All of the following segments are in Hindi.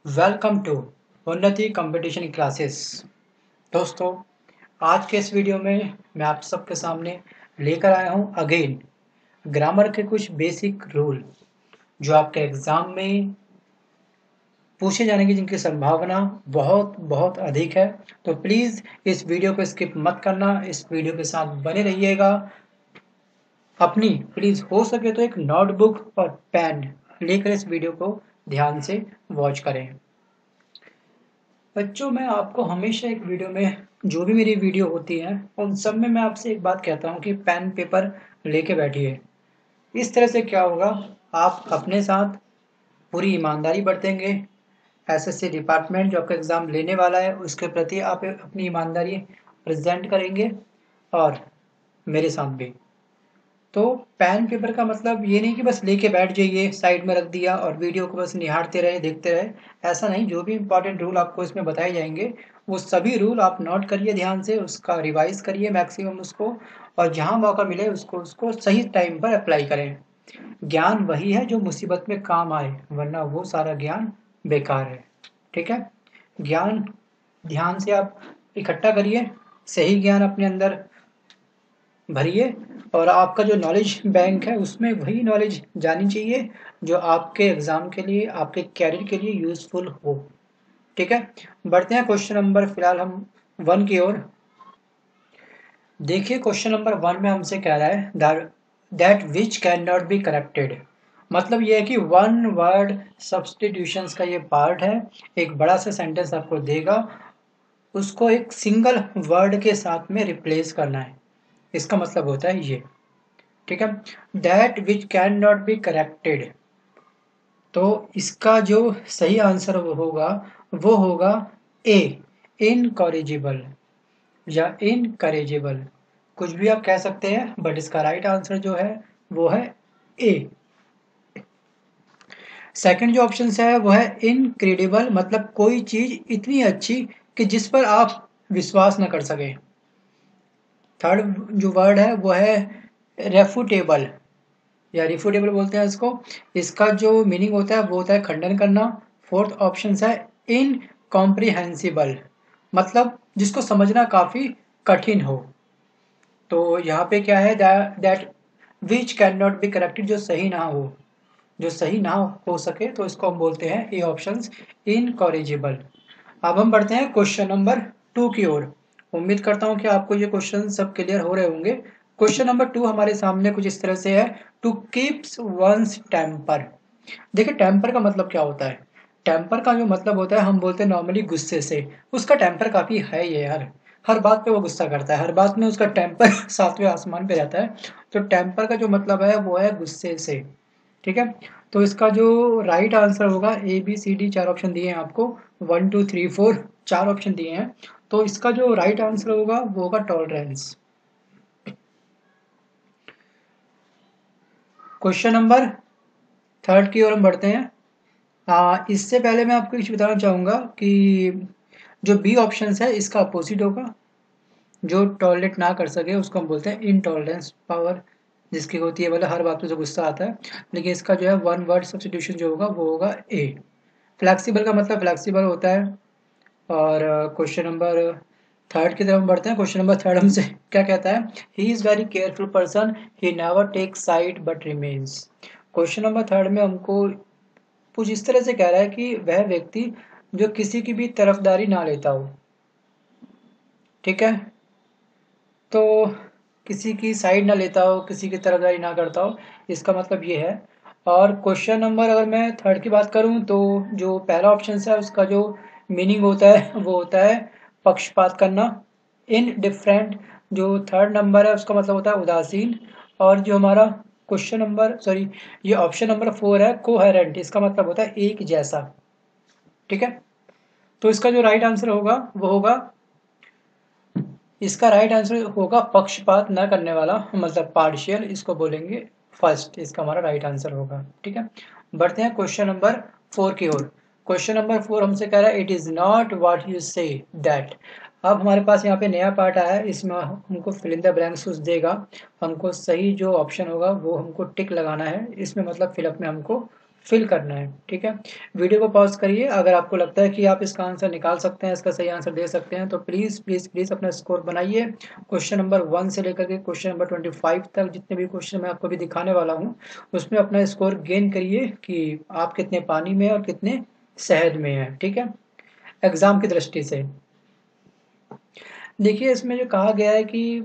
Welcome to Unnati competition classes. दोस्तों, आज के इस वीडियो में मैं आप सबके सामने लेकर आया हूं अगेन ग्रामर के कुछ बेसिक रूल जो आपके एग्जाम में पूछे जाने की जिनकी संभावना बहुत बहुत अधिक है। तो प्लीज़ इस वीडियो को स्किप मत करना, इस वीडियो के साथ बने रहिएगा। अपनी प्लीज़ हो सके तो एक नोटबुक और पेन लेकर इस वीडियो को ध्यान से वॉच करें। बच्चों, मैं आपको हमेशा एक वीडियो में जो भी मेरी वीडियो होती है उन सब में मैं आपसे एक बात कहता हूँ कि पेन पेपर लेके बैठिए। इस तरह से क्या होगा, आप अपने साथ पूरी ईमानदारी बरतेंगे। एसएससी डिपार्टमेंट जो आपका एग्ज़ाम लेने वाला है उसके प्रति आप अपनी ईमानदारी प्रेजेंट करेंगे और मेरे साथ भी। तो पेन पेपर का मतलब ये नहीं कि बस लेके बैठ जाइए, साइड में रख दिया और वीडियो को बस निहारते रहे, देखते रहे। ऐसा नहीं, जो भी इंपॉर्टेंट रूल आपको इसमें बताए जाएंगे वो सभी रूल आप नोट करिए, ध्यान से उसका रिवाइज करिए मैक्सिमम उसको, और जहाँ मौका मिले उसको उसको सही टाइम पर अप्लाई करें। ज्ञान वही है जो मुसीबत में काम आए, वरना वो सारा ज्ञान बेकार है। ठीक है, ज्ञान ध्यान से आप इकट्ठा करिए, सही ज्ञान अपने अंदर भरिए, और आपका जो नॉलेज बैंक है उसमें वही नॉलेज जानी चाहिए जो आपके एग्जाम के लिए, आपके कैरियर के लिए यूजफुल हो। ठीक है, बढ़ते हैं क्वेश्चन नंबर फिलहाल हम 1 की ओर। देखिए, क्वेश्चन नंबर 1 में हमसे कह रहा है that which can not be corrected. मतलब ये है कि वन वर्ड सब्सटीट्यूशंस का ये पार्ट है। एक बड़ा सा सेंटेंस आपको देगा, उसको एक सिंगल वर्ड के साथ में रिप्लेस करना है। इसका मतलब होता है ये। ठीक है, that which can not be corrected. तो इसका जो सही आंसर होगा वो होगा ए, इनकॉरिजिबल या इनकरेजिबल, कुछ भी आप कह सकते हैं, बट इसका राइट आंसर जो है वो है ए। सेकंड जो ऑप्शन है वो है इनक्रेडिबल, मतलब कोई चीज इतनी अच्छी कि जिस पर आप विश्वास न कर सके। थर्ड जो वर्ड है वो है रेफुटेबल या रिफ्यूटेबल बोलते हैं इसको। इसका जो मीनिंग होता है वो होता है खंडन करना। फोर्थ ऑप्शन है इनकॉम्प्रिहेंसिबल, मतलब जिसको समझना काफी कठिन हो। तो यहाँ पे क्या है, that which can not be corrected, जो सही ना हो, जो सही ना हो सके, तो इसको हम बोलते हैं ए ऑप्शन इनकॉरिजिबल। अब हम बढ़ते हैं क्वेश्चन नंबर 2 की ओर। उम्मीद करता हूं कि आपको ये क्वेश्चन सब क्लियर हो रहे होंगे। क्वेश्चन नंबर 2 हमारे सामने कुछ इस तरह से है, टू कीप्स वंस टेम्पर। देखिए, टेम्पर का मतलब क्या होता है। टेम्पर का जो मतलब होता है, हम बोलते हैं नॉर्मली गुस्से से। उसका टेम्पर काफी है ये यार, हर बात पे वो गुस्सा करता है, हर बात में उसका टेम्पर सातवें आसमान पे रहता है। तो टेम्पर का जो मतलब है वो है गुस्से से। ठीक है, तो इसका जो राइट आंसर होगा, ए बी सी डी चार ऑप्शन दिए हैं आपको, 1 2 3 4 चार ऑप्शन दिए हैं। तो इसका जो राइट आंसर होगा वो होगा टॉलरेंस। क्वेश्चन नंबर 3 की ओर हम बढ़ते हैं। इससे पहले मैं आपको कुछ बताना चाहूंगा कि जो बी ऑप्शन है इसका अपोजिट होगा। जो टॉलरेट ना कर सके उसको हम बोलते हैं इनटॉलरेंस पावर, जिसकी होती है मतलब हर बात पे जो गुस्सा आता है। लेकिन इसका जो है वन वर्ड सब्स्टिट्यूशन जो होगा वो होगा ए। फ्लेक्सिबल का मतलब फ्लेक्सिबल होता है। और क्वेश्चन नंबर 3 की तरफ हम बढ़ते हैं। क्वेश्चन नंबर 3 हमसे क्या कहता है, he is very careful person, he never take side but remains. Question number 3 में हमको कुछ इस तरह से कह रहा है कि वह व्यक्ति जो किसी की भी तरफदारी ना लेता हो। ठीक है, तो किसी की साइड ना लेता हो, किसी की तरफदारी ना करता हो, इसका मतलब ये है। और क्वेश्चन नंबर अगर मैं 3 की बात करूं तो जो पहला ऑप्शन है उसका जो मीनिंग होता है वो होता है पक्षपात करना, इन डिफरेंट। जो 3rd नंबर है उसका मतलब होता है उदासीन। और जो हमारा क्वेश्चन नंबर सॉरी ये ऑप्शन नंबर 4 है कोहेरेंट, इसका मतलब होता है एक जैसा। ठीक है, तो इसका जो राइट आंसर होगा वो होगा, इसका राइट आंसर होगा पक्षपात न करने वाला, मतलब पार्शियल, इसको बोलेंगे फर्स्ट। इसका हमारा राइट आंसर होगा। ठीक है, बढ़ते हैं क्वेश्चन नंबर 4 की ओर। क्वेश्चन नंबर 4 हमसे कह रहा है it is not what you say that. अब हमारे पास यहाँ पे नया पार्ट आया है, इसमें हमको फिल इन द ब्लैंक्स देगा। हमको सही जो ऑप्शन होगा वो हमको टिक लगाना है इसमें, मतलब फिलअप में हमको फिल करना है। ठीक है, वीडियो को पॉज करिए, अगर आपको लगता है कि आप इसका आंसर निकाल सकते हैं, इसका सही आंसर दे सकते हैं, तो प्लीज़ प्लीज़ प्लीज़ अपना स्कोर बनाइए। क्वेश्चन नंबर 1 से लेकर के क्वेश्चन नंबर 25 तक जितने भी क्वेश्चन मैं आपको भी दिखाने वाला हूँ, उसमें अपना स्कोर गेन करिए कि आप कितने पानी में और कितने शहद में हैं। ठीक है, एग्जाम की दृष्टि से देखिए, इसमें जो कहा गया है कि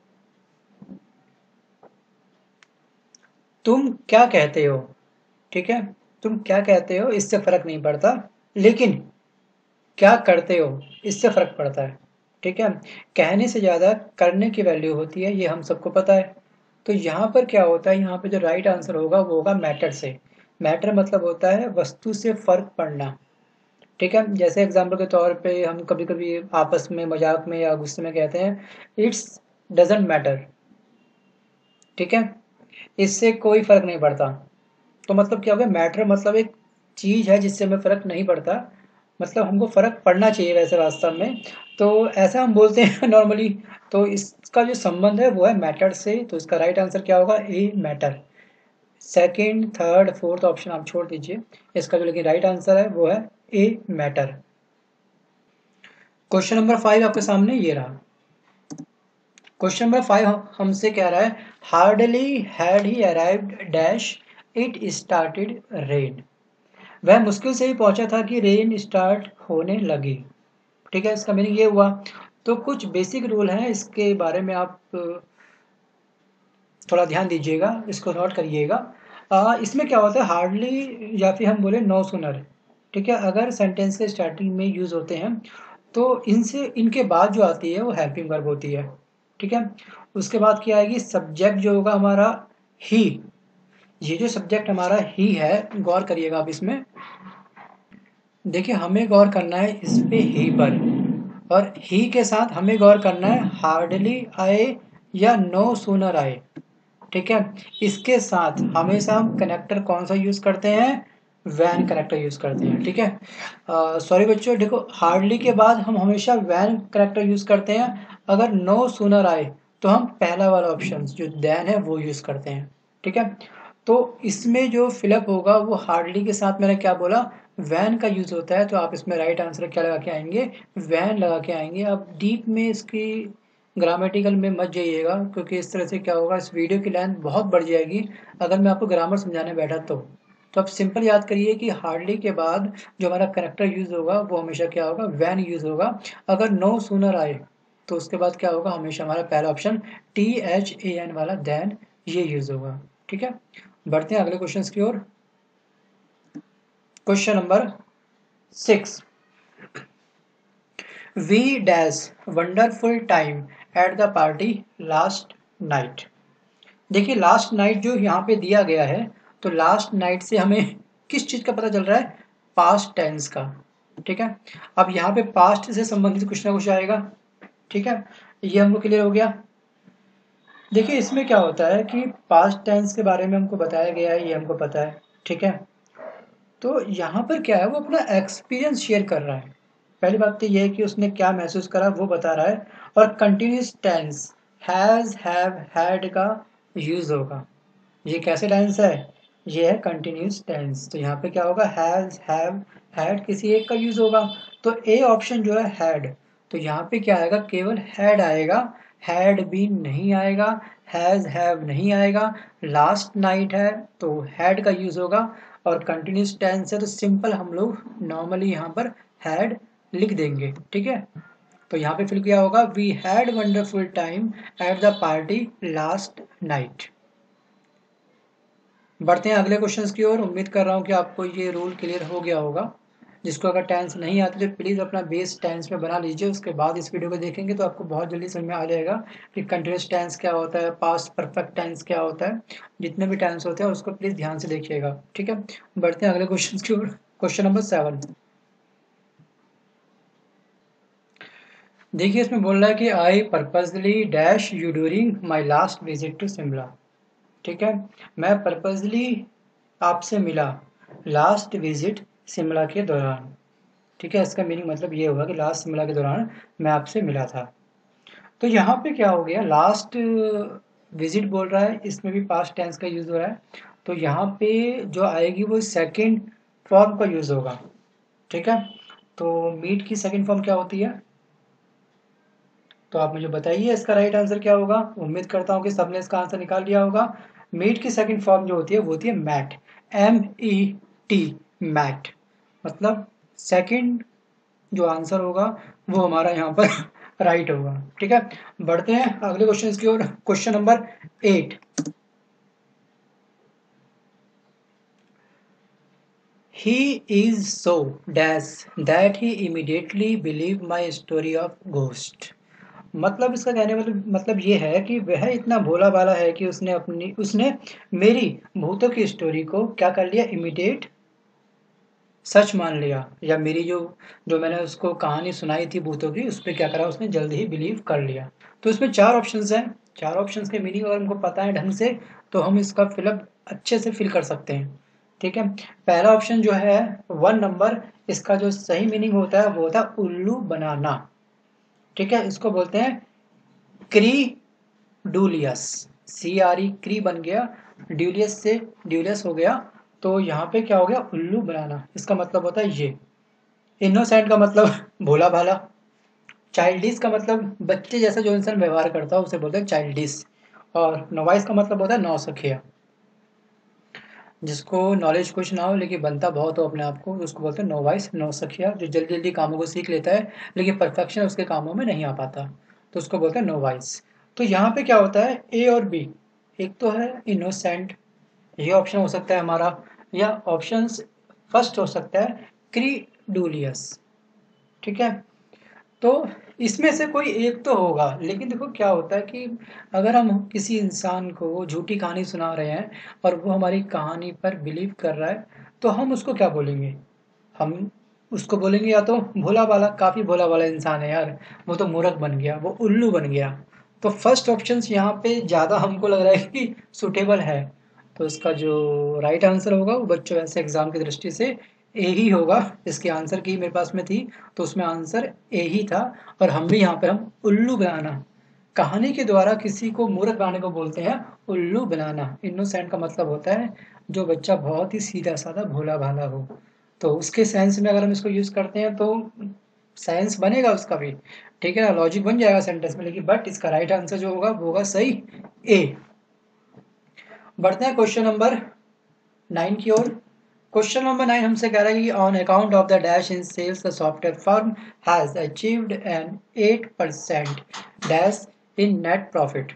तुम क्या कहते हो। ठीक है, तुम क्या कहते हो इससे फर्क नहीं पड़ता, लेकिन क्या करते हो इससे फर्क पड़ता है। ठीक है, कहने से ज्यादा करने की वैल्यू होती है, ये हम सबको पता है। तो यहाँ पर क्या होता है, यहाँ पे जो राइट आंसर होगा वो होगा मैटर से। मैटर मतलब होता है वस्तु से फर्क पड़ना। ठीक है, जैसे एग्जाम्पल के तौर पे हम कभी कभी आपस में मजाक में या गुस्से में कहते हैं इट्स डजेंट मैटर। ठीक है, इससे कोई फर्क नहीं पड़ता। तो मतलब क्या हो गया, मैटर मतलब एक चीज है जिससे हमें फर्क नहीं पड़ता, मतलब हमको फर्क पड़ना चाहिए वैसे वास्तव में। तो ऐसा हम बोलते हैं नॉर्मली। तो इसका जो संबंध है वो है मैटर से, तो इसका राइट आंसर क्या होगा, A matter. Second third fourth option आप छोड़ दीजिए, इसका जो लेकिन राइट आंसर है वो है ए मैटर। क्वेश्चन नंबर 5 आपके सामने ये रहा। क्वेश्चन नंबर 5 हमसे कह रहा है hardly had he arrived dash it started rain. वह मुश्किल से ही पहुंचा था कि रेन स्टार्ट होने लगी। ठीक है, इसका मीनिंग ये हुआ। तो कुछ बेसिक रूल हैं, इसके बारे में आप थोड़ा ध्यान दीजिएगा, इसको नोट करिएगा। इसमें क्या होता है, हार्डली या फिर हम बोले नो सुनर। ठीक है, अगर सेंटेंस के स्टार्टिंग में यूज होते हैं तो इनसे इनके बाद जो आती है वो हेल्पिंग वर्ब होती है। ठीक है, उसके बाद क्या आएगी, सब्जेक्ट जो होगा हमारा ही। ये जो सब्जेक्ट हमारा ही है, गौर करिएगा आप इसमें। देखिए, हमें गौर करना है इस पे ही पर, और ही के साथ हमें गौर करना है हार्डली आए या नो सूनर आए। ठीक है, इसके साथ हमेशा हम कनेक्टर कौन सा यूज करते हैं, वैन कनेक्टर यूज करते हैं। ठीक है, सॉरी बच्चों, देखो हार्डली के बाद हम हमेशा वैन कनेक्टर यूज करते हैं। अगर नो सूनर आए तो हम पहला वाला ऑप्शन जो देन है वो यूज करते हैं। ठीक है, तो इसमें जो फिलअप होगा वो हार्डली के साथ मैंने क्या बोला, वैन का यूज होता है। तो आप इसमें राइट आंसर क्या लगा के आएंगे, वैन लगा के आएंगे। अब डीप में इसकी ग्रामेटिकल में मत जाइएगा, क्योंकि इस तरह से क्या होगा, इस वीडियो की लेंथ बहुत बढ़ जाएगी अगर मैं आपको ग्रामर समझाने बैठा तो आप सिंपल याद करिए कि हार्डली के बाद जो हमारा करेक्टर यूज होगा वो हमेशा क्या होगा, वैन यूज होगा। अगर नो सूनर आए तो उसके बाद क्या होगा, हमेशा हमारा पहला ऑप्शन THAN वाला देन, ये यूज होगा। ठीक है, बढ़ते हैं अगले क्वेश्चन की ओर। Question number 6, we dash wonderful time at the party last night. देखिए, लास्ट नाइट जो यहाँ पे दिया गया है, तो लास्ट नाइट से हमें किस चीज का पता चल रहा है, पास्ट टेंस का। ठीक है, अब यहाँ पे पास्ट से संबंधित कुछ ना कुछ आएगा। ठीक है, ये हमको क्लियर हो गया। देखिए, इसमें क्या होता है कि पास्ट टेंस के बारे में हमको बताया गया है, ये हमको पता है। ठीक है, तो यहाँ पर क्या है, वो अपना एक्सपीरियंस शेयर कर रहा है। पहली बात तो ये है कि उसने क्या महसूस करा वो बता रहा है। और continuous tense has have had का यूज होगा। ये कैसे टेंस है, ये है कंटिन्यूस टेंस। तो यहाँ पे क्या होगा, हैज हैव हैड किसी एक का यूज होगा। तो ए ऑप्शन जो है हैड, तो यहाँ पे क्या आएगा, केवल हैड आएगा, हैड बीन नहीं आएगा, हैज हैव नहीं आएगा। लास्ट नाइट है तो हैड का यूज होगा, और कंटिन्यूस टेंस है तो सिंपल हम लोग नॉर्मली यहाँ पर हैड लिख देंगे। ठीक है, तो यहाँ पे फिर क्या होगा, we had wonderful time at the party last night. बढ़ते हैं अगले क्वेश्चंस की ओर। उम्मीद कर रहा हूँ कि आपको ये रूल क्लियर हो गया होगा। जिसको अगर टेंस नहीं आती तो प्लीज़ अपना बेस टेंस में बना लीजिए, उसके बाद इस वीडियो को देखेंगे तो आपको बहुत जल्दी समझ में आ जाएगा कि कंटिन्यूस टेंस क्या होता है, पास्ट परफेक्ट टेंस क्या होता है। जितने भी टेंस होते हैं उसको प्लीज़ ध्यान से देखिएगा। ठीक है, बढ़ते हैं अगले क्वेश्चन की ओर। क्वेश्चन नंबर 7, देखिए इसमें बोल रहा है कि I purposely dash you during my last visit to Shimla. ठीक है, मैं पर्पजली आपसे मिला लास्ट विजिट शिमला के दौरान। ठीक है, इसका मीनिंग मतलब ये होगा कि लास्ट शिमला के दौरान मैं आपसे मिला था। तो यहाँ पे क्या हो गया, लास्ट विजिट बोल रहा है, इसमें भी पास्ट टेंस का यूज हो रहा है। तो यहाँ पे जो आएगी वो सेकंड फॉर्म का यूज होगा। ठीक है, तो मीट की सेकंड फॉर्म क्या होती है? तो आप मुझे बताइए इसका राइट आंसर क्या होगा। उम्मीद करता हूँ कि सबने इसका आंसर निकाल लिया होगा। मीट की सेकंड फॉर्म जो होती है वो होती है मैट, MET, मैट। मतलब सेकंड जो आंसर होगा वो हमारा यहाँ पर राइट होगा। ठीक है, बढ़ते हैं अगले क्वेश्चन की ओर। Question number 8। He is so dash that he immediately believed my story of ghost। मतलब इसका कहने मतलब ये है कि वह इतना भोला भाला है कि उसने मेरी भूतों की स्टोरी को क्या कर लिया, इमीडिएट सच मान लिया, या मेरी जो जो मैंने उसको कहानी सुनाई थी भूतों की, उस पर क्या करा उसने, जल्दी ही बिलीव कर लिया। तो इसमें 4 ऑप्शंस हैं। 4 ऑप्शंस के मीनिंग अगर हमको पता है ढंग से तो हम इसका फिलअप अच्छे से फिल कर सकते हैं। ठीक है, पहला ऑप्शन जो है 1 नंबर, इसका जो सही मीनिंग होता है वो होता है उल्लू बनाना। ठीक है, इसको बोलते हैं क्रीडूलियस। CRE क्री बन गया, ड्यूलियस से ड्यूलियस हो गया, तो यहाँ पे क्या हो गया, उल्लू बनाना। इसका मतलब होता है ये। इनोसेंट का मतलब भोला भाला। चाइल्डिश का मतलब बच्चे जैसा जो इंसान व्यवहार करता है उसे बोलते हैं चाइल्डिश। और नॉवाइस का मतलब होता है नौसखिया। जिसको नॉलेज कुछ ना हो लेकिन बनता बहुत हो अपने आप को, उसको बोलते हैं नोवाइस, नौसखिया। जो जल्दी जल्दी कामों को सीख लेता है लेकिन परफेक्शन उसके कामों में नहीं आ पाता, तो उसको बोलते हैं नोवाइस। तो यहाँ पे क्या होता है, ए और बी। एक तो है इनोसेंट, ये ऑप्शन हो सकता है हमारा, या ऑप्शन फर्स्ट हो सकता है क्रीडूलियस। ठीक है, तो इसमें से कोई एक तो होगा। लेकिन देखो क्या होता है कि अगर हम किसी इंसान को झूठी कहानी सुना रहे हैं और वो हमारी कहानी पर बिलीव कर रहा है, तो हम उसको क्या बोलेंगे? हम उसको बोलेंगे या तो भोला भाला, काफ़ी भोला भाला इंसान है यार, वो तो मूर्ख बन गया, वो उल्लू बन गया। तो फर्स्ट ऑप्शन यहाँ पे ज़्यादा हमको लग रहा है कि सुटेबल है। तो इसका जो राइट आंसर होगा वो बच्चों वैसे एग्जाम की दृष्टि से ए ही होगा। इसके आंसर की मेरे पास में थी तो उसमें आंसर ए ही था। और हम भी यहाँ पर हम उल्लू बनाना, कहानी के द्वारा किसी को मूर्ख बनाने को बोलते हैं उल्लू बनाना। इनोसेंट का मतलब होता है जो बच्चा बहुत ही सीधा साधा भोला भाला हो। तो उसके सेंस में अगर हम इसको यूज करते हैं तो साइंस बनेगा उसका भी। ठीक है ना, लॉजिक बन जाएगा सेंटेंस में। लेकिन बट इसका राइट आंसर जो होगा वो होगा सही ए। बढ़ते हैं क्वेश्चन नंबर 9 की ओर। क्वेश्चन नंबर 9 हमसे कह रहा है कि on account of the dash in sales the software firm has achieved an 8% dash in net profit.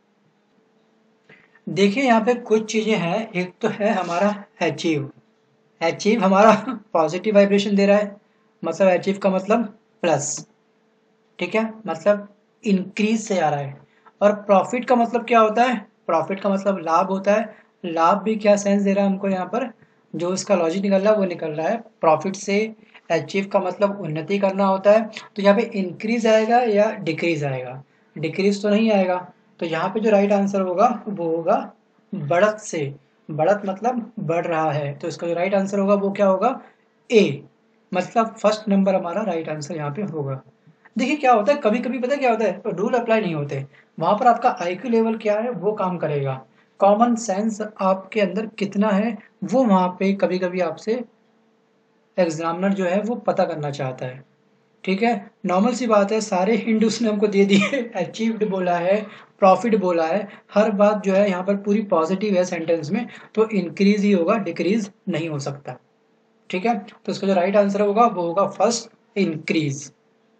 देखिए यहाँ पे कुछ चीजें हैं। एक तो है हमारा अचीव। अचीव हमारा पॉजिटिव वाइब्रेशन दे रहा है, मतलब अचीव का मतलब प्लस। ठीक है, मतलब इंक्रीज से आ रहा है। और प्रॉफिट का मतलब क्या होता है, प्रॉफिट का मतलब लाभ होता है। लाभ भी क्या सेंस दे रहा है हमको यहाँ पर, जो इसका लॉजिक निकल रहा है वो निकल रहा है प्रॉफिट से। अचीव का मतलब उन्नति करना होता है। तो यहाँ पे इंक्रीज आएगा या डिक्रीज आएगा? डिक्रीज तो नहीं आएगा। तो यहाँ पे जो राइट आंसर होगा वो होगा बढ़त से। बढ़त मतलब बढ़ रहा है, तो इसका जो राइट आंसर होगा वो क्या होगा, ए। मतलब फर्स्ट नंबर हमारा राइट आंसर यहाँ पे होगा। देखिए क्या होता है, कभी कभी पता है क्या होता है, रूल अप्लाई नहीं होते। वहां पर आपका IQ लेवल क्या है वो काम करेगा। कॉमन सेंस आपके अंदर कितना है वो वहां पे कभी कभी आपसे एग्जामिनर जो है वो पता करना चाहता है। ठीक है, नॉर्मल सी बात है, सारे हिंट उसने हमको दे दिए। अचीव्ड बोला है, प्रॉफिट बोला है, हर बात जो है यहाँ पर पूरी पॉजिटिव है सेंटेंस में, तो इंक्रीज ही होगा, डिक्रीज नहीं हो सकता। ठीक है, तो इसका जो राइट आंसर होगा वो होगा फर्स्ट, इंक्रीज।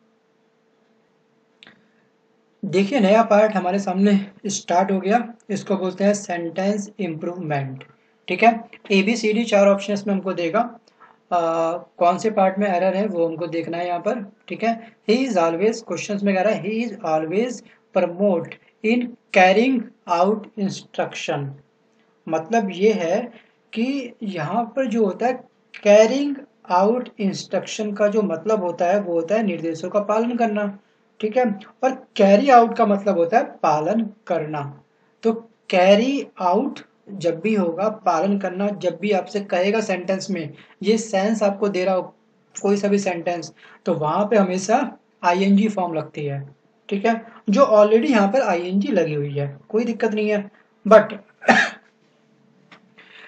देखिए नया पार्ट हमारे सामने स्टार्ट हो गया। इसको बोलते हैं सेंटेंस इम्प्रूवमेंट। ठीक है, ABCD 4 ऑप्शन में हमको देगा। कौन से पार्ट में एरर है वो हमको देखना है यहाँ पर। ठीक है, ही इज ऑलवेज, क्वेश्चन में कह रहा है he is always promote in carrying out instruction. मतलब ये है कि यहाँ पर जो होता है कैरिंग आउट इंस्ट्रक्शन का जो मतलब होता है वो होता है निर्देशों का पालन करना। ठीक है, और कैरी आउट का मतलब होता है पालन करना। तो कैरी आउट जब भी होगा, पालन करना जब भी आपसे कहेगा सेंटेंस में, ये सेंस आपको दे रहा हो कोई सा भी सेंटेंस, तो वहां पे हमेशा ING फॉर्म लगती है। ठीक है, जो ऑलरेडी यहाँ पर ING लगी हुई है, कोई दिक्कत नहीं है। बट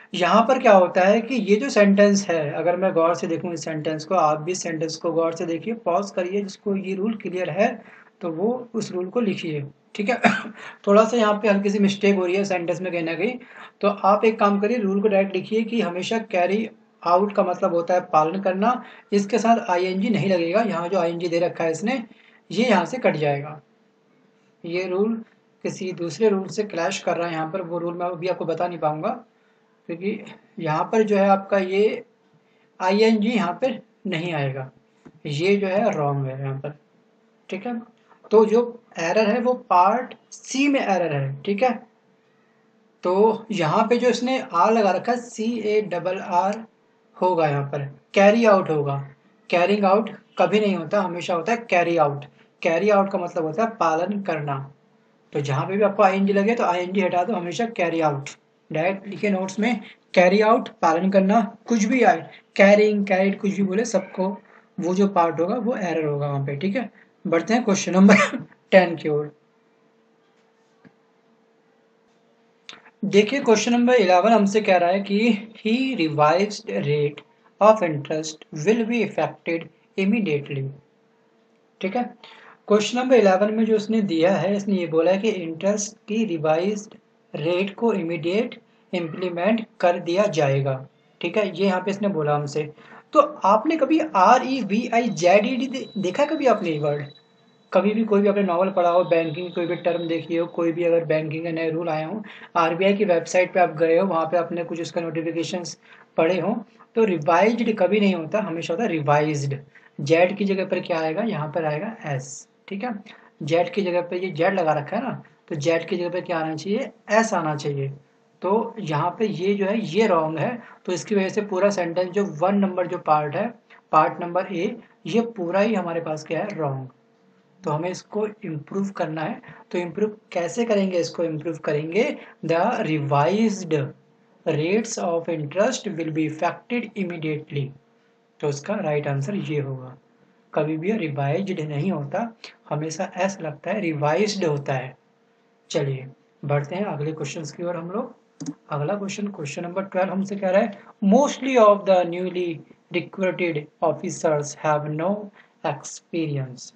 यहाँ पर क्या होता है कि ये जो सेंटेंस है, अगर मैं गौर से देखूँ इस सेंटेंस को, आप भी सेंटेंस को गौर से देखिए, पॉज करिए, जिसको ये रूल क्लियर है तो वो उस रूल को लिखिए, ठीक है। थोड़ा सा यहाँ पे हल्की सी मिस्टेक हो रही है सेंटेंस में कहीं ना कहीं, तो आप एक काम करिए, रूल को डायरेक्ट लिखिए कि हमेशा कैरी आउट का मतलब होता है पालन करना, इसके साथ आईएनजी नहीं लगेगा, यहाँ जो आईएनजी दे रखा है इसने, ये यहाँ से कट जाएगा। ये रूल किसी दूसरे रूल से क्लैश कर रहा है यहाँ पर, वो रूल मैं अभी आपको बता नहीं पाऊंगा, क्योंकि यहाँ पर जो है आपका ये आईएनजी यहाँ पर नहीं आएगा, ये जो है रॉन्ग है यहाँ पर, ठीक है। तो जो एरर है वो पार्ट सी में एरर है, ठीक है। तो यहाँ पे जो इसने आर लगा रखा है, CARR होगा, यहाँ पर कैरी आउट होगा, कैरिंग आउट कभी नहीं होता, हमेशा होता है कैरी आउट। कैरी आउट का मतलब होता है पालन करना, तो जहाँ पे भी आपको आईएनजी लगे तो आईएनजी हटा दो, हमेशा कैरी आउट डायरेक्ट लिखे नोट्स में, कैरी आउट पालन करना, कुछ भी आए, कैरिंग कैरिड कुछ भी बोले सबको, वो जो पार्ट होगा वो एरर होगा वहाँ पे, ठीक है। बढ़ते हैं क्वेश्चन नंबर 10 की ओर। देखिए क्वेश्चन नंबर 11 हमसे कह रहा है कि ही revised rate of interest will be effected immediately, ठीक है। क्वेश्चन नंबर 11 में जो उसने दिया है, इसने ये बोला है कि इंटरेस्ट की रिवाइज्ड रेट को इमीडिएट इम्प्लीमेंट कर दिया जाएगा, ठीक है, ये यहाँ पे इसने बोला हमसे। तो आपने कभी REVIZED देखा कभी आपने ये वर्ड? कभी भी कोई भी आपने नॉवल पढ़ा हो, बैंकिंग कोई भी टर्म देखी हो, कोई भी अगर बैंकिंग के नए रूल आए हों, आरबीआई की वेबसाइट पे आप गए हो, वहाँ पे आपने कुछ उसका नोटिफिकेशंस पढ़े हो, तो रिवाइज्ड कभी नहीं होता, हमेशा होता है रिवाइज्ड। जेड की जगह पर क्या आएगा, यहाँ पर आएगा एस, ठीक है। जेड की जगह पर ये जेड लगा रखा है ना, तो जेड की जगह पर क्या आना चाहिए, एस आना चाहिए। तो यहाँ पे ये जो है ये रॉन्ग है, तो इसकी वजह से पूरा सेंटेंस जो 1 नंबर जो पार्ट है, पार्ट नंबर ए, ये पूरा ही हमारे पास क्या है, रॉन्ग। तो हमें इसको इम्प्रूव करना है, तो इम्प्रूव कैसे करेंगे, इसको इम्प्रूव करेंगे, the revised rates of interest will be effected immediately, तो उसका राइट आंसर ये होगा। कभी भी रिवाइज्ड नहीं होता, हमेशा एस लगता है, रिवाइज्ड होता है। चलिए बढ़ते हैं अगले क्वेश्चन की ओर हम लोग। अगला क्वेश्चन, क्वेश्चन नंबर 12 हमसे कह रहा है mostly of the newly recruited officers have no experience.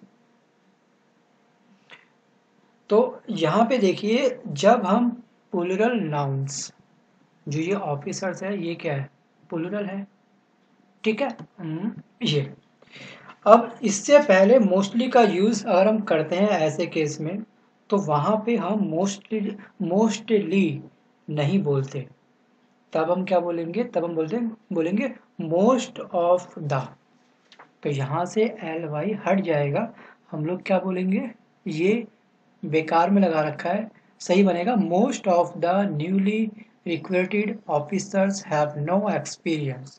तो यहाँ पे देखिए, जब हम प्लूरल नाउन्स, जो ये ऑफिसर्स है ये क्या है, प्लूरल है, ठीक है। ये अब इससे पहले मोस्टली का यूज अगर हम करते हैं ऐसे केस में, तो वहां पे हम मोस्टली नहीं बोलते, तब हम क्या बोलेंगे, तब हम बोलेंगे मोस्ट ऑफ द। तो यहाँ से LY हट जाएगा, हम लोग क्या बोलेंगे, ये बेकार में लगा रखा है, सही बनेगा most of the newly recruited officers have no experience,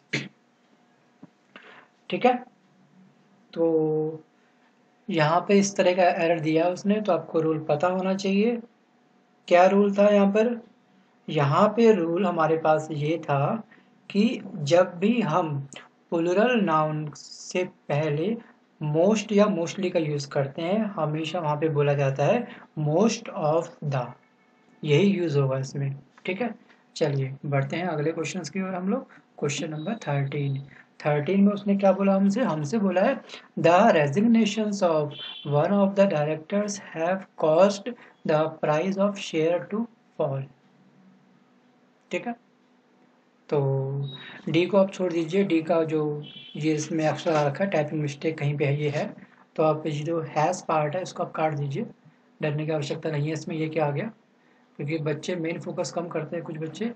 ठीक है। तो यहाँ पे इस तरह का एरर दिया उसने, तो आपको रूल पता होना चाहिए। क्या रूल था यहाँ पर, यहाँ पे रूल हमारे पास ये था कि जब भी हम प्लूरल नाउन से पहले मोस्ट या मोस्टली का यूज करते हैं, हमेशा वहां पे बोला जाता है मोस्ट ऑफ द, यही यूज होगा इसमें, ठीक है। चलिए बढ़ते हैं अगले क्वेश्चन की ओर हम लोग। क्वेश्चन नंबर 13 में उसने क्या बोला हमसे, हमसे बोला है the resignations of one of the directors have caused the price of share to fall, ठीक है। तो डी को आप छोड़ दीजिए, डी का जो ये इसमें एक्स्ट्रा रखा है, टाइपिंग मिस्टेक कहीं पे है, ये है, तो आप ये जो हैज़ पार्ट है इसको आप काट दीजिए, डरने की आवश्यकता नहीं है इसमें। ये क्या आ गया, क्योंकि बच्चे मेन फोकस कम करते हैं कुछ बच्चे,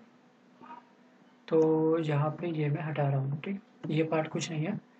तो यहाँ पे ये मैं हटा रहा हूँ, ठीक, ये पार्ट कुछ नहीं है।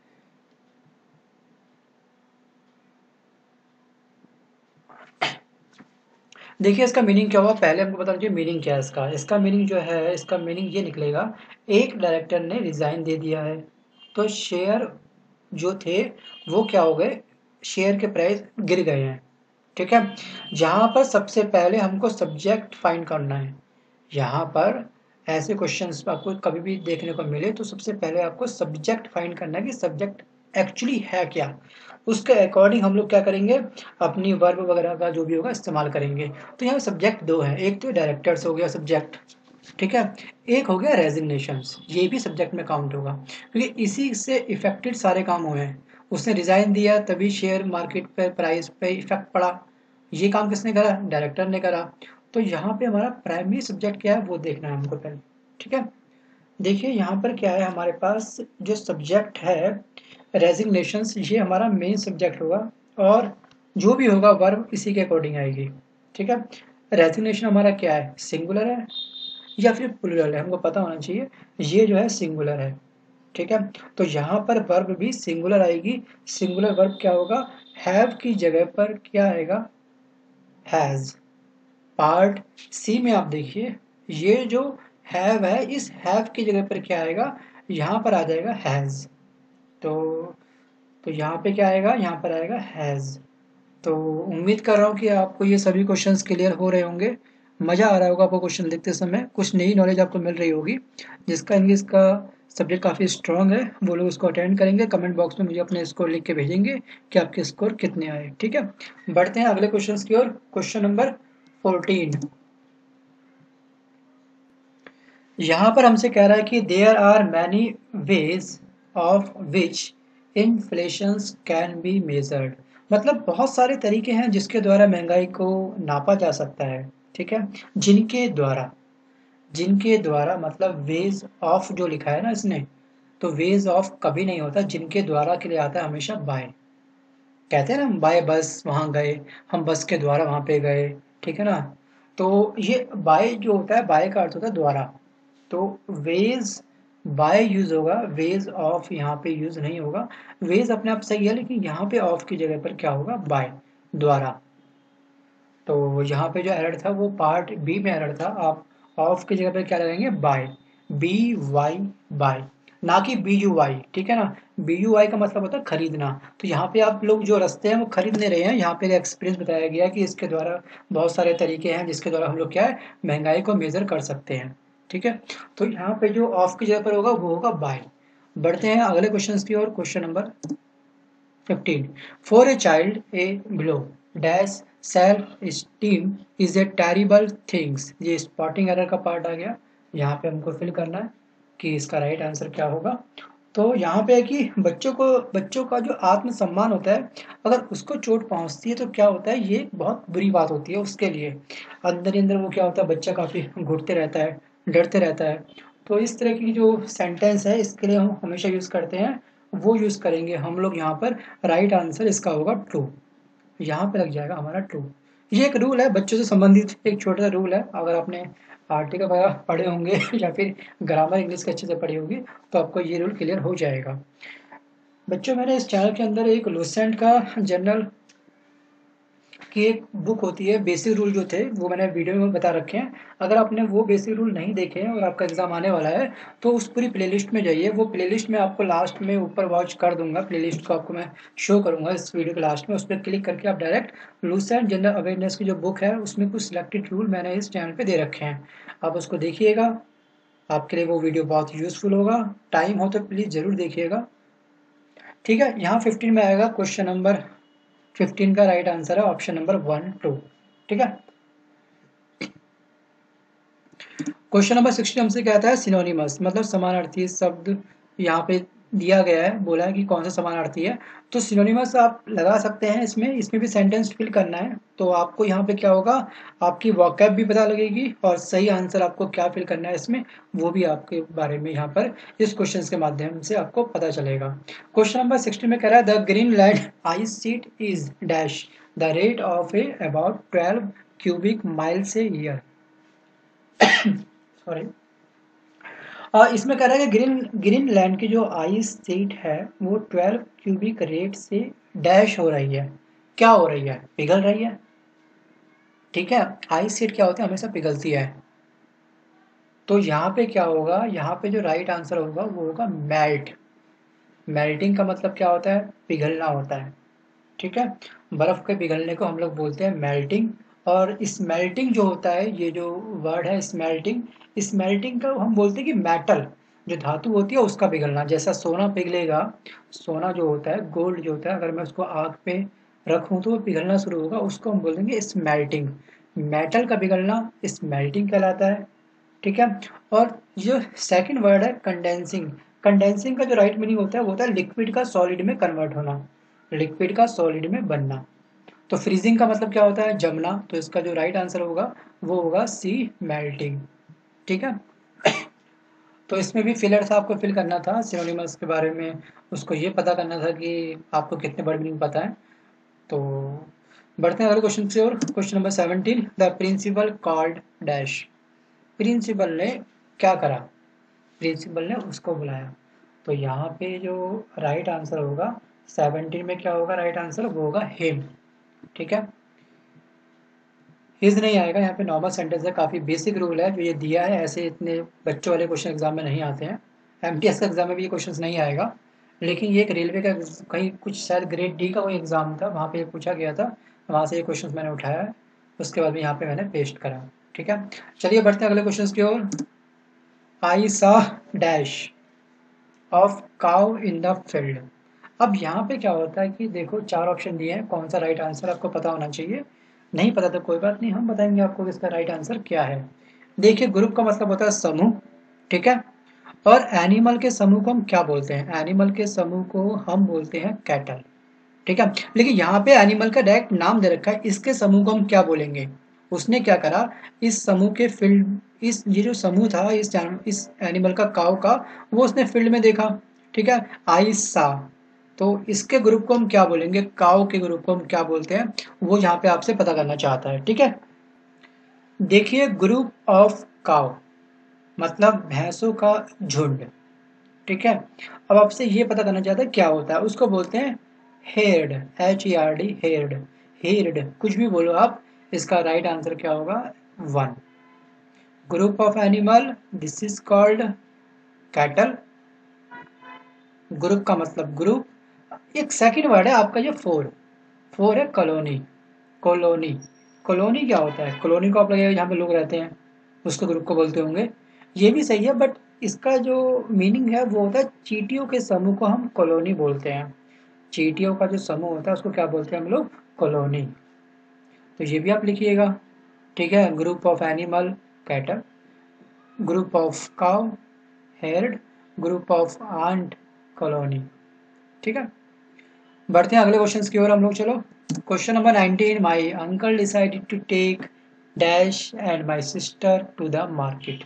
देखिए इसका मीनिंग क्या हुआ, पहले हमको बता दीजिए मीनिंग क्या है इसका। इसका मीनिंग जो है, इसका मीनिंग ये निकलेगा, एक डायरेक्टर ने रिजाइन दे दिया है, तो शेयर जो थे वो क्या हो गए, शेयर के प्राइस गिर गए हैं, ठीक है। जहाँ पर सबसे पहले हमको सब्जेक्ट फाइंड करना है, यहाँ पर ऐसे क्वेश्चंस आपको कभी भी देखने को मिले तो सबसे पहले आपको सब्जेक्ट फाइंड करना है कि सब्जेक्ट एक्चुअली है क्या, उसके अकॉर्डिंग हम लोग क्या करेंगे, अपनी वर्ब वगैरह का जो भी होगा इस्तेमाल करेंगे। तो यहाँ सब्जेक्ट दो है, एक तो डायरेक्टर्स हो गया सब्जेक्ट, ठीक है। एक हो गया रेजिग्नेशंस, ये भी सब्जेक्ट में काउंट होगा क्योंकि इसी से इफेक्टेड सारे काम हुए हैं। उसने रिजाइन दिया तभी शेयर मार्केट पे प्राइस पे इफेक्ट पड़ा, ये काम किसने करा, डायरेक्टर ने करा। तो यहाँ पे हमारा प्राइमरी सब्जेक्ट क्या है वो देखना है हमको पहले। ठीक है, देखिए यहाँ पर क्या है, हमारे पास जो सब्जेक्ट है रेजिग्नेशंस, ये हमारा मेन सब्जेक्ट होगा और जो भी होगा वर्ब इसी के अकॉर्डिंग आएगी। ठीक है, रेजिग्नेशन हमारा क्या है, सिंगुलर है या फिर प्लूरल है, हमको पता होना चाहिए। ये जो है सिंगुलर है। ठीक है, तो यहाँ पर वर्ब भी सिंगुलर आएगी। सिंगुलर वर्ब क्या होगा, हैव की जगह पर क्या आएगा, हैज। पार्ट सी में आप देखिए, ये जो हैव है, इस हैव की जगह पर क्या आएगा, यहाँ पर आ जाएगा हैज। तो यहाँ पे क्या आएगा, यहाँ पर आएगा हैज। तो उम्मीद कर रहा हूँ कि आपको ये सभी क्वेश्चंस क्लियर हो रहे होंगे, मज़ा आ रहा होगा आपको क्वेश्चन देखते समय, कुछ नई नॉलेज आपको मिल रही होगी। जिसका इंग्लिश का सब्जेक्ट काफ़ी स्ट्रॉन्ग है वो लोग उसको अटेंड करेंगे, कमेंट बॉक्स में मुझे अपने स्कोर लिख के भेजेंगे कि आपके स्कोर कितने आए। ठीक है, बढ़ते हैं अगले क्वेश्चन की ओर। क्वेश्चन नंबर 14, यहाँ पर हमसे कह रहा है कि there are many ways of which inflations can be measured, मतलब बहुत सारे तरीके हैं जिसके द्वारा महंगाई को नापा जा सकता है। ठीक है, जिनके द्वारा, जिनके द्वारा मतलब वेज ऑफ जो लिखा है ना इसने, तो वेज ऑफ कभी नहीं होता, जिनके द्वारा के लिए आता है हमेशा बाय। कहते हैं ना हम बाय बस वहाँ गए, हम बस के द्वारा वहाँ पे गए। ठीक है ना, तो ये बाय जो होता है, बाय का अर्थ होता है द्वारा। तो वेज बाय यूज होगा, वेज ऑफ यहाँ पे यूज नहीं होगा। वेज अपने आप सही है लेकिन यहाँ पे ऑफ की जगह पर क्या होगा, बाय, द्वारा। तो यहाँ पे जो एरर था वो पार्ट बी में एरर था, आप ऑफ की जगह पर क्या लगाएंगे, बाय, बी वाई, बाय, ना कि बी यू वाई। ठीक है ना, बी यू वाई का मतलब होता है खरीदना। तो यहाँ पे आप लोग जो रास्ते हैं वो खरीदने रहे हैं, यहाँ पे एक्सपीरियंस बताया गया कि इसके द्वारा बहुत सारे तरीके हैं जिसके द्वारा हम लोग क्या है, महंगाई को मेजर कर सकते हैं। ठीक है, तो यहाँ पे जो ऑफ की जगह पर होगा वो होगा बाय। बढ़ते हैं अगले क्वेश्चन की ओर। Question number 15, for a child a below dash self esteem is a terrible things, ये स्पॉटिंग एरर का पार्ट आ गया, यहाँ पे हमको फिल करना है कि इसका राइट आंसर क्या होगा। तो यहाँ पे है कि बच्चों का जो आत्मसम्मान होता है, अगर उसको चोट पहुँचती है तो क्या होता है, ये बहुत बुरी बात होती है उसके लिए। अंदर ही अंदर वो क्या होता है, बच्चा काफ़ी घुटते रहता है, डरते रहता है। तो इस तरह की जो सेंटेंस है इसके लिए हम हमेशा यूज़ करते हैं, वो यूज़ करेंगे हम लोग यहाँ पर। राइट आंसर इसका होगा ट्रू, यहाँ पे लग जाएगा हमारा ट्रू। ये एक रूल है बच्चों से संबंधित, एक छोटा सा रूल है। अगर आपने आर्टिकल वगैरह पढ़े होंगे या फिर ग्रामर इंग्लिश के अच्छे से पढ़ी होगी तो आपको ये रूल क्लियर हो जाएगा। बच्चों, मैंने इस चैनल के अंदर एक लुसेंट का जनरल की एक बुक होती है, बेसिक रूल जो थे वो मैंने वीडियो में बता रखे हैं। अगर आपने वो बेसिक रूल नहीं देखे हैं और आपका एग्जाम आने वाला है तो उस पूरी प्लेलिस्ट में जाइए। वो प्लेलिस्ट में आपको लास्ट में ऊपर वॉच कर दूंगा, प्लेलिस्ट को आपको मैं शो करूंगा इस वीडियो के लास्ट में। उस पर क्लिक करके आप डायरेक्ट लुसेंट जनरल अवेयरनेस की जो बुक है उसमें कुछ सिलेक्टेड रूल मैंने इस चैनल पर दे रखे हैं, आप उसको देखिएगा। आपके लिए वो वीडियो बहुत यूजफुल होगा, टाइम हो तो प्लीज़ ज़रूर देखिएगा। ठीक है, यहाँ 15 में आएगा, क्वेश्चन नंबर 15 का राइट आंसर है ऑप्शन नंबर 1 2। ठीक है, क्वेश्चन नंबर 16 हमसे कहता है सिनोनिमस, मतलब समानार्थी शब्द यहाँ पे दिया गया है, बोला है कि कौन सा समानार्थी है। तो सिनोनिमस आप लगा सकते हैं इसमें, इसमें भी सेंटेंस फिल करना है। तो आपको यहाँ पे क्या होगा, आपकी वोकैब भी पता लगेगी और सही आंसर आपको क्या फिल करना है इसमें वो भी आपके बारे में यहाँ पर इस क्वेश्चन के माध्यम से आपको पता चलेगा। क्वेश्चन नंबर 16 में कह रहा है the Greenland ice sheet is dash the rate of a about 12 cubic miles a year. Sorry, इसमें कह रहा है कि ग्रीनलैंड की जो आइस शीट है वो 12 क्यूबिक रेट से डैश हो रही है, क्या हो रही है, पिघल रही है। ठीक है, आइस शीट क्या होती है, हमेशा पिघलती है। तो यहाँ पे क्या होगा, यहाँ पे जो राइट आंसर होगा वो होगा मेल्ट। मेल्टिंग का मतलब क्या होता है, पिघलना होता है। ठीक है, बर्फ के पिघलने को हम लोग बोलते हैं मेल्टिंग। और स्मेल्टिंग जो होता है, ये जो वर्ड है स्मेल्टिंग, स्मेल्टिंग का हम बोलते हैं कि मेटल जो धातु होती है उसका पिघलना, जैसा सोना पिघलेगा, सोना जो होता है, गोल्ड जो होता है, अगर मैं उसको आग पे रखूं तो वो पिघलना शुरू होगा, उसको हम बोलेंगे स्मेल्टिंग। मेटल का पिघलना स्मेल्टिंग कहलाता है। ठीक है। और जो सेकंड वर्ड है कंडेंसिंग, कंडेंसिंग का जो राइट मीनिंग होता है वो होता है लिक्विड का सॉलिड में कन्वर्ट होना, लिक्विड का सॉलिड में बनना। तो फ्रीजिंग का मतलब क्या होता है, जमना। तो इसका जो राइट आंसर होगा वो होगा सी, मेल्टिंग। ठीक है। तो इसमें भी फिलर था, आपको फिल करना था सिनोनिमस के बारे में, उसको ये पता करना था कि आपको कितने वर्ड मीनिंग पता है। तो बढ़ते हैं अगले क्वेश्चन से। और question number 17, the principal called dash. Principal ने क्या करा, प्रिंसिपल ने उसको बुलाया। तो यहाँ पे जो राइट आंसर होगा 17 में क्या होगा, राइट आंसर वो होगा हिम। ठीक है। हिज नहीं आएगा, यहाँ पे नॉर्मल सेंटेंस है, काफ़ी बेसिक रूल है जो ये दिया है, ऐसे इतने बच्चों वाले क्वेश्चन एग्जाम में नहीं आते हैं। एमटीएस का एग्जाम में भी ये क्वेश्चन नहीं आएगा, लेकिन ये एक रेलवे का कहीं कुछ शायद ग्रेड डी का कोई एग्जाम था, वहाँ पे ये पूछा गया था, वहाँ से ये क्वेश्चन मैंने उठाया है, उसके बाद में यहाँ पे मैंने पेस्ट करा। ठीक है। चलिए बढ़ते हैं अगले क्वेश्चन की ओर। I saw dash of cow in the field. अब यहाँ पे क्या होता है कि देखो चार ऑप्शन दिए हैं, कौन सा राइट आंसर आपको पता होना चाहिए। नहीं पता तो कोई बात नहीं, हम बताएंगे आपको कि इसका राइट आंसर क्या है। देखिए ग्रुप का मतलब होता है समूह। ठीक है। और एनिमल के समूह को हम क्या बोलते हैं, एनिमल के समूह को हम बोलते हैं कैटल। ठीक है। लेकिन यहाँ पे एनिमल का डायरेक्ट नाम दे रखा है, इसके समूह को हम क्या बोलेंगे। उसने क्या करा, इस समूह के फील्ड, इस ये जो समूह था इस एनिमल का, काऊ का, वो उसने फील्ड में देखा। ठीक है। आई सा, तो इसके ग्रुप को हम क्या बोलेंगे, काऊ के ग्रुप को हम क्या बोलते हैं, वो यहाँ पे आपसे पता करना चाहता है। ठीक है। देखिए ग्रुप ऑफ काऊ मतलब भैंसों का झुंड। ठीक है। अब आपसे ये पता करना चाहता है क्या होता है, उसको बोलते हैं हेर्ड, HERD, हेर्ड। हेर्ड कुछ भी बोलो आप, इसका राइट आंसर क्या होगा, one. Group of animal, this is called cattle. Group का मतलब ग्रुप। एक सेकंड वर्ड है आपका ये फोर, फोर है कॉलोनी। कॉलोनी, कॉलोनी क्या होता है, कॉलोनी को आप लगेगा जहाँ पे लोग रहते हैं, उसको ग्रुप को बोलते होंगे। ये भी सही है, बट इसका जो मीनिंग है वो होता है चींटियों के समूह को हम कॉलोनी बोलते हैं। चींटियों का जो समूह होता है उसको क्या बोलते हैं हम लोग, कॉलोनी। तो ये भी आप लिखिएगा। ठीक है। Group of animal cattle, group of cow herd, group of ant colony. ठीक है। बढ़ते हैं अगले क्वेश्चन की ओर हम लोग, चलो। Question number 19, my uncle decided to take dash and my sister to the market.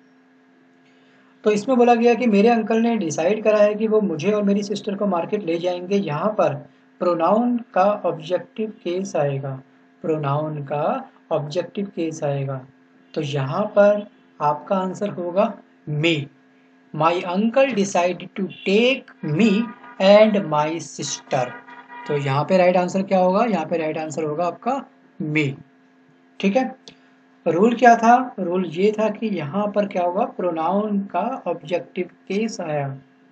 तो इसमें बोला गया कि मेरे अंकल ने डिसाइड करा है कि वो मुझे और मेरी सिस्टर को मार्केट ले जाएंगे। यहाँ पर प्रोनाउन का ऑब्जेक्टिव केस आएगा, प्रोनाउन का ऑब्जेक्टिव केस आएगा। तो यहाँ पर आपका आंसर होगा me. My uncle decide to take me and my sister. तो यहाँ पे राइट आंसर क्या होगा, यहाँ पे राइट आंसर होगा आपका मी। ठीक है। रूल क्या था, रूल ये था कि यहाँ पर क्या होगा, प्रोनाउन का ऑब्जेक्टिव केस आया।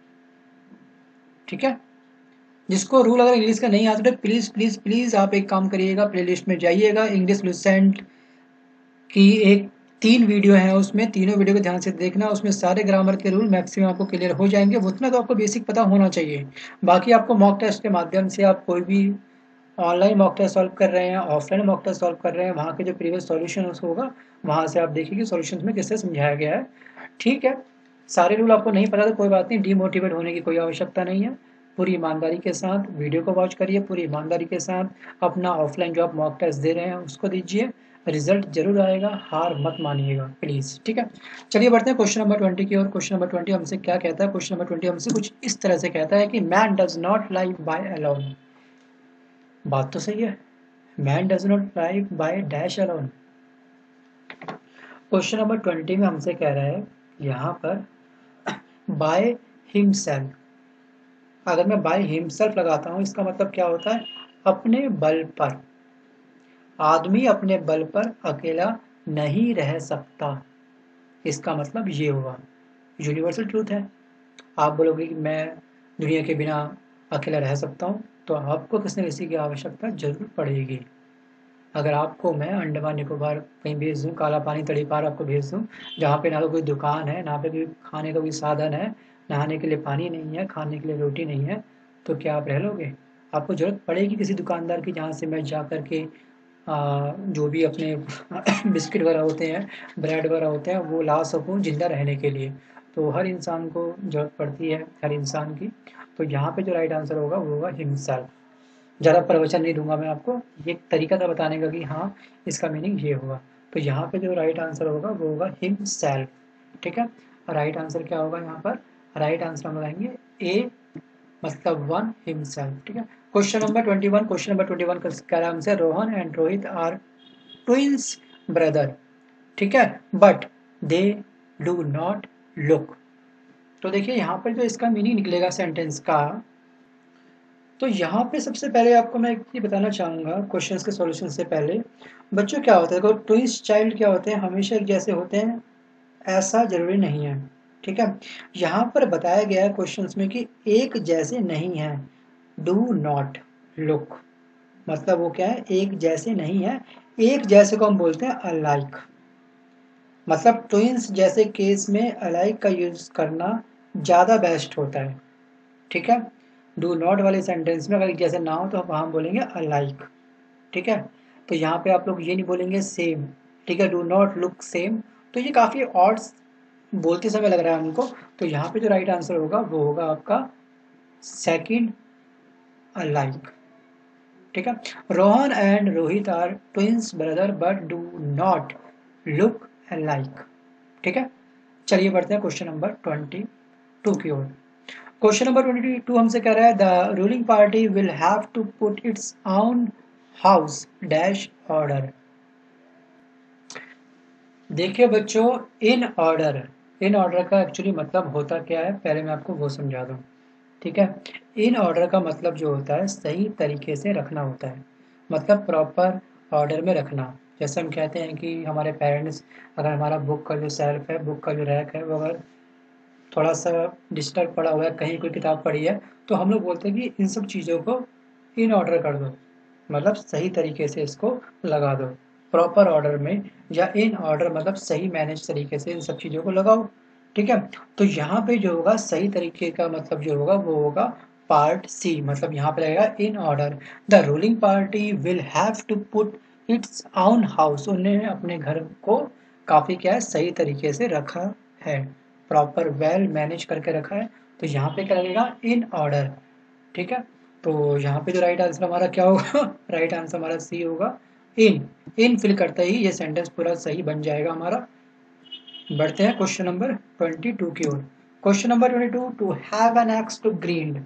ठीक है। जिसको रूल अगर इंग्लिश का नहीं आता तो प्लीज प्लीज प्लीज आप एक काम करिएगा, प्लेलिस्ट में जाइएगा, इंग्लिश लुसेंट की एक 3 वीडियो है, उसमें तीनों वीडियो को ध्यान से देखना, उसमें सारे ग्रामर के रूल मैक्सिमम आपको क्लियर हो जाएंगे, उतना तो आपको बेसिक पता होना चाहिए। बाकी आपको मॉक टेस्ट के माध्यम से, आप कोई भी ऑनलाइन मॉक टेस्ट सॉल्व कर रहे हैं, ऑफलाइन मॉक टेस्ट सॉल्व कर रहे हैं, वहाँ के जो प्रीवियस सॉल्यूशन होगा वहाँ से आप देखिए कि सॉल्यूशंस में किससे समझाया गया है। ठीक है। सारे रूल आपको नहीं पता तो कोई बात नहीं, डीमोटिवेट होने की कोई आवश्यकता नहीं है। पूरी ईमानदारी के साथ वीडियो को वॉच करिए, पूरी ईमानदारी के साथ अपना ऑफलाइन जो आप मॉक टेस्ट दे रहे हैं उसको दीजिए, रिजल्ट जरूर आएगा, हार मत मानिएगा प्लीज। ठीक है। चलिए बढ़ते हैं क्वेश्चन नंबर 20 की ओर। क्वेश्चन नंबर 20 हमसे क्या कहता है, क्वेश्चन नंबर 20 हमसे कुछ इस तरह से कहता है कि man does not live by alone. बात तो सही है, man does not live by dash alone. Question number 20 में हमसे कह रहा है यहाँ पर बाय हिमसेल्फ। अगर मैं बाय हिमसेल्फ लगाता हूँ इसका मतलब क्या होता है, अपने बल पर। आदमी अपने बल पर अकेला नहीं रह सकता, इसका मतलब ये हुआ। यूनिवर्सल ट्रूथ है। आप बोलोगे कि मैं दुनिया के बिना अकेला रह सकता हूँ, तो आपको किसी न किसी की आवश्यकता जरूर पड़ेगी। अगर आपको मैं अंडमान निकोबार कहीं भेज दूँ, काला पानी तड़ी पार आपको भेज दूँ, जहाँ पे ना तो कोई दुकान है, ना पे कोई खाने का कोई साधन है, नहाने के लिए पानी नहीं है, खाने के लिए रोटी नहीं है, तो क्या आप रह लोगे। आपको ज़रूरत पड़ेगी किसी दुकानदार की, जहाँ से मैं जा कर के जो भी अपने बिस्किट वगैरह होते हैं, ब्रेड वगैरह होते हैं, वो ला सकूँ जिंदा रहने के लिए। तो हर इंसान को ज़रूरत पड़ती है, हर इंसान की। तो यहाँ पे जो राइट आंसर होगा वो होगा हिमसेल्फ। ज़्यादा प्रवचन नहीं दूंगा मैं आपको, ये एक तरीका था बताने का कि हाँ इसका मीनिंग ये होगा। तो यहाँ पे जो राइट आंसर होगा वो होगा हिमसेल्फ। ठीक है, राइट आंसर क्या होगा यहाँ पर? राइट आंसर हम लगाएंगे ए, मतलब वन हिमसेल्फ। ठीक है, क्वेश्चन नंबर 21। क्वेश्चन नंबर 21 का नाम से Rohan and Rohit are twins brother. ठीक है, but they do not look. तो देखिए यहाँ पर जो इसका मीनिंग निकलेगा सेंटेंस का, तो यहाँ पे सबसे पहले आपको मैं एक चीज बताना चाहूंगा क्वेश्चंस के सॉल्यूशन से पहले। बच्चों क्या होता है, देखो ट्विंस चाइल्ड क्या होते हैं, हमेशा एक जैसे होते हैं ऐसा जरूरी नहीं है। ठीक है, यहाँ पर बताया गया है क्वेश्चंस में कि एक जैसे नहीं है, डू नॉट लुक। मतलब वो क्या है, एक जैसे नहीं है। एक जैसे को हम बोलते हैं अलाइक। मतलब ट्विंस जैसे केस में अलाइक का यूज करना ज़्यादा बेस्ट होता है। ठीक है, डू नॉट वाले सेंटेंस में अगर एक जैसे ना हो तो वहाँ हम बोलेंगे अलाइक। ठीक है, तो यहाँ पे आप लोग ये नहीं बोलेंगे सेम। ठीक है, डू नॉट लुक सेम। तो ये काफ़ी ऑड बोलते समय लग रहा है हमको। तो यहाँ पे जो राइट आंसर होगा वो होगा आपका सेकंड, अलाइक। ठीक है, Rohan and Rohit are twins brother but do not look alike. ठीक है, चलिए बढ़ते हैं क्वेश्चन नंबर 22 की ओर। क्वेश्चन नंबर 22 हमसे कह रहा है the ruling party will have to put its own house dash order. देखिए बच्चों, इन ऑर्डर, इन ऑर्डर का एक्चुअली मतलब होता क्या है, पहले मैं आपको वो समझा दूं। ठीक है, इन ऑर्डर का मतलब जो होता है सही तरीके से रखना होता है, मतलब प्रॉपर ऑर्डर में रखना। जैसे हम कहते हैं कि हमारे पेरेंट्स, अगर हमारा बुक का जो शेल्फ है, बुक का जो रैक है, वो अगर थोड़ा सा डिस्टर्ब पड़ा हुआ है, कहीं कोई किताब पड़ी है, तो हम लोग बोलते हैं कि इन सब चीज़ों को इन ऑर्डर कर दो, मतलब सही तरीके से इसको लगा दो प्रॉपर ऑर्डर में, या इन ऑर्डर मतलब सही मैनेज तरीके से इन सब चीज़ों को लगाओ। ठीक है, तो यहाँ पे जो होगा सही तरीके का मतलब जो होगा वो होगा पार्ट सी, मतलब यहाँ पे लगेगा in order. The ruling party will have to put its own house, उन्हें अपने घर को काफ़ी क्या है सही तरीके से रखा है, प्रॉपर वेल मैनेज करके रखा है। तो यहाँ पे क्या लगेगा, इन ऑर्डर। ठीक है, तो यहाँ पे जो राइट आंसर हमारा क्या होगा राइट आंसर हमारा सी होगा, इन। इन फिल करते ही ये सेंटेंस पूरा सही बन जाएगा हमारा। बढ़ते हैं क्वेश्चन नंबर 22 की ओर। Question number 22, to have an axe to grind.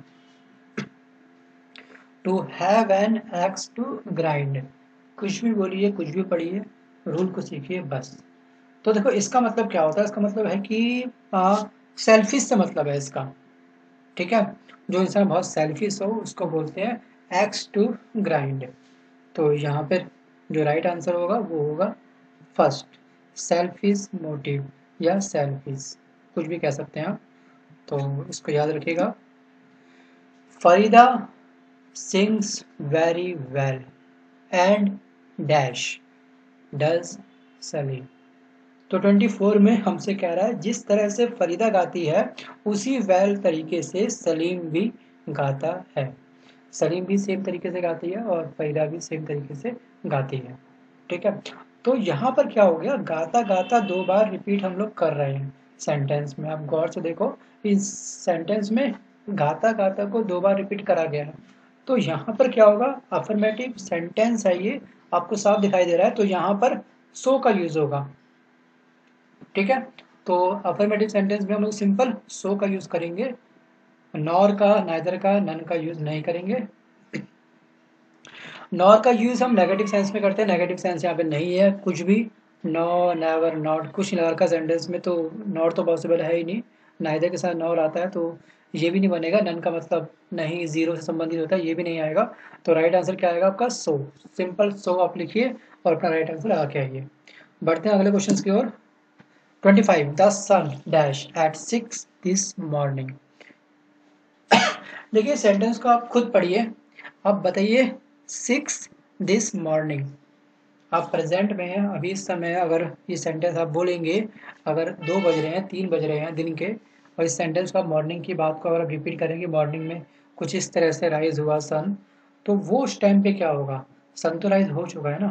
To have an axe to grind, कुछ भी बोलिए, कुछ भी पढ़िए, रूल को सीखिए बस। तो देखो इसका मतलब क्या होता है, इसका मतलब है कि सेल्फिश से मतलब है इसका। ठीक है, जो इंसान बहुत सेल्फिश हो उसको बोलते हैं एक्स टू ग्राइंड। तो यहाँ पे जो राइट आंसर होगा वो होगा फर्स्ट, सेल्फिश मोटिव या सेल्फिश, कुछ भी कह सकते हैं आप। तो इसको याद रखिएगा। Farida sings very well and dash does Salim. तो 24 में हमसे कह रहा है जिस तरह से फरीदा गाती है उसी वेल तरीके से सलीम भी गाता है। सलीम भी सेम तरीके से गाती है और फरीदा भी सेम तरीके से गाती है। ठीक है, तो यहाँ पर क्या हो गया, गाता गाता दो बार रिपीट हम लोग कर रहे हैं सेंटेंस में। आप गौर से देखो, इस सेंटेंस में गाता गाता को दो बार रिपीट करा गया है। तो यहाँ पर क्या होगा, अफर्मेटिव सेंटेंस है ये, आपको साफ दिखाई दे रहा है, तो यहाँ पर सो का यूज होगा। ठीक है, तो अफर्मेटिव सेंटेंस में हम लोग सिंपल सो का यूज करेंगे, नॉर का, नाइदर का, नन का यूज नहीं करेंगे। नॉर का यूज हम नेगेटिव सेंस में करते हैं, नेगेटिव सेंस यहाँ पे नहीं है कुछ भी। नो, नेवर, नॉट, कुछ नॉर का सेंटेंस में तो नॉर तो पॉसिबल है ही नहीं। नाइदर के साथ नॉर आता है तो ये भी नहीं बनेगा। नन का मतलब नहीं, जीरो से संबंधित होता है, ये भी नहीं आएगा। तो राइट आंसर क्या आएगा आपका, सो। सिंपल सो आप लिखिए और अपना राइट आंसर लगा के आइए। बढ़ते हैं अगले क्वेश्चन की ओर। 25, the sun dash at 6 this morning. देखिए सेंटेंस को आप खुद पढ़िए, आप बताइए 6 दिस मॉर्निंग। आप प्रेजेंट में हैं, अभी इस समय अगर ये सेंटेंस आप बोलेंगे, अगर 2 बज रहे हैं, 3 बज रहे हैं दिन के, और इस सेंटेंस को आप मॉर्निंग की बात को अगर आप रिपीट करेंगे, मॉर्निंग में कुछ इस तरह से राइज हुआ सन, तो वो उस टाइम पे क्या होगा, सन तो राइज हो चुका है ना,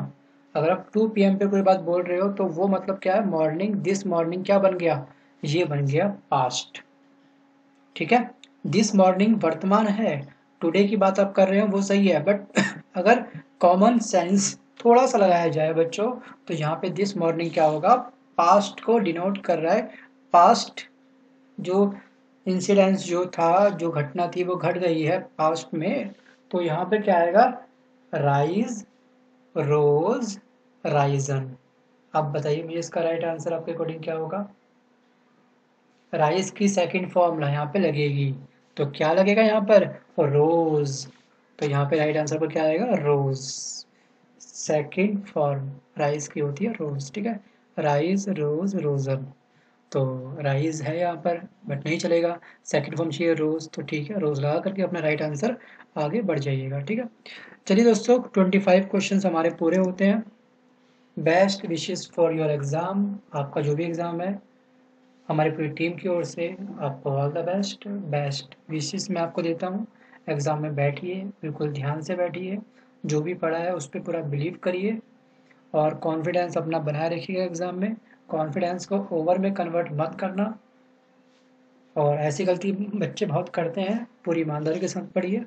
अगर आप 2 PM पे कोई बात बोल रहे हो तो वो मतलब क्या है, मॉर्निंग, दिस मॉर्निंग क्या बन गया, ये बन गया पास्ट। ठीक है, दिस मॉर्निंग वर्तमान है, टुडे की बात आप कर रहे हो वो सही है, बट अगर कॉमन सेंस थोड़ा सा लगाया जाए बच्चों, तो यहाँ पे दिस मॉर्निंग क्या होगा, पास्ट को डिनोट कर रहा है। पास्ट जो इंसिडेंस जो था, जो घटना थी वो घट गई है पास्ट में, तो यहाँ पे क्या आएगा, राइज, रोज, राइजन। अब बताइए मुझे इसका राइट आंसर आपके अकॉर्डिंग क्या होगा। राइस की सेकंड फॉर्मूला यहाँ पे लगेगी, तो क्या लगेगा यहाँ पर, रोज। तो यहाँ पे राइट आंसर पर क्या आएगा, रोज। सेकंड फॉर्म राइस की होती है रोज, ठीक है, राइस, रोज, रोजन। तो राइस है यहाँ पर, बट नहीं चलेगा, सेकंड फॉर्म चाहिए रोज, तो ठीक है, रोज लगा करके अपना राइट आंसर आगे बढ़ जाइएगा। ठीक है, चलिए दोस्तों, 25 क्वेश्चन हमारे पूरे होते हैं। Best wishes for your exam, आपका जो भी एग्जाम है, हमारी पूरी टीम की ओर से आपको all the best. Best wishes मैं आपको देता हूँ। एग्ज़ाम में बैठिए, बिल्कुल ध्यान से बैठिए, जो भी पढ़ा है उस पर पूरा बिलीव करिए, और कॉन्फिडेंस अपना बनाए रखिएगा एग्ज़ाम में। कॉन्फिडेंस को ओवर में कन्वर्ट मत करना, और ऐसी गलती बच्चे बहुत करते हैं, पूरी ईमानदारी के साथ पढ़िए।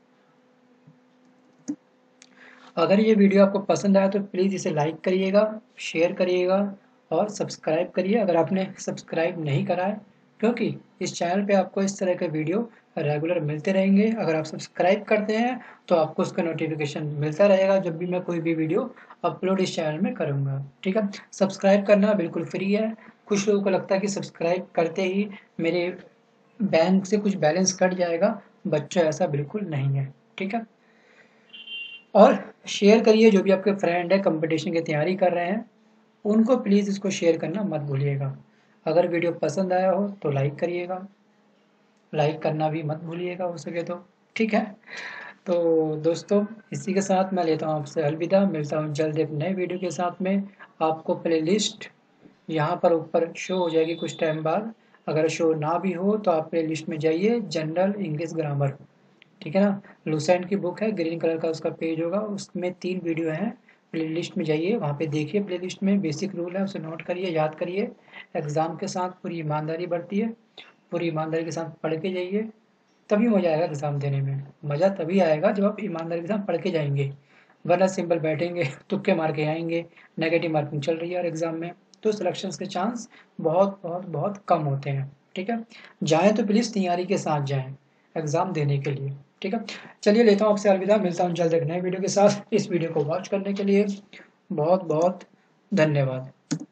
अगर ये वीडियो आपको पसंद आया तो प्लीज़ इसे लाइक करिएगा, शेयर करिएगा, और सब्सक्राइब करिए अगर आपने सब्सक्राइब नहीं करा है, क्योंकि इस चैनल पे आपको इस तरह के वीडियो रेगुलर मिलते रहेंगे। अगर आप सब्सक्राइब करते हैं तो आपको उसका नोटिफिकेशन मिलता रहेगा जब भी मैं कोई भी वीडियो अपलोड इस चैनल में करूँगा। ठीक है, सब्सक्राइब करना बिल्कुल फ्री है। कुछ लोगों को लगता है कि सब्सक्राइब करते ही मेरे बैंक से कुछ बैलेंस कट जाएगा, बच्चों ऐसा बिल्कुल नहीं है। ठीक है, और शेयर करिए, जो भी आपके फ्रेंड है कंपटीशन की तैयारी कर रहे हैं उनको प्लीज़ इसको शेयर करना मत भूलिएगा। अगर वीडियो पसंद आया हो तो लाइक करिएगा, लाइक करना भी मत भूलिएगा हो सके तो। ठीक है, तो दोस्तों, इसी के साथ मैं लेता हूँ आपसे अलविदा, मिलता हूँ जल्द एक नए वीडियो के साथ में। आपको प्लेलिस्ट यहाँ पर ऊपर शो हो जाएगी कुछ टाइम बाद। अगर शो ना भी हो तो आप प्लेलिस्ट में जाइए, जनरल इंग्लिश ग्रामर, ठीक है ना, लुसेंट की बुक है, ग्रीन कलर का उसका पेज होगा, उसमें 3 वीडियो हैं। प्लेलिस्ट में जाइए, वहाँ पे देखिए, प्लेलिस्ट में बेसिक रूल है उसे नोट करिए, याद करिए। एग्ज़ाम के साथ पूरी ईमानदारी बढ़ती है, पूरी ईमानदारी के साथ पढ़ के जाइए, तभी मज़ा आएगा एग्ज़ाम देने में। मज़ा तभी आएगा जब आप ईमानदारी के साथ पढ़ के जाएंगे, वरना सिंपल बैठेंगे तुक्के मार के आएंगे। नेगेटिव मार्किंग चल रही है और एग्ज़ाम में, तो सिलेक्शन के चांस बहुत बहुत बहुत कम होते हैं। ठीक है, जाएँ तो प्लीज़ तैयारी के साथ जाएँ एग्ज़ाम देने के लिए। ठीक है, चलिए लेता हूँ आपसे अलविदा, मिलता हूँ जल्द एक नए वीडियो के साथ। इस वीडियो को वॉच करने के लिए बहुत बहुत धन्यवाद।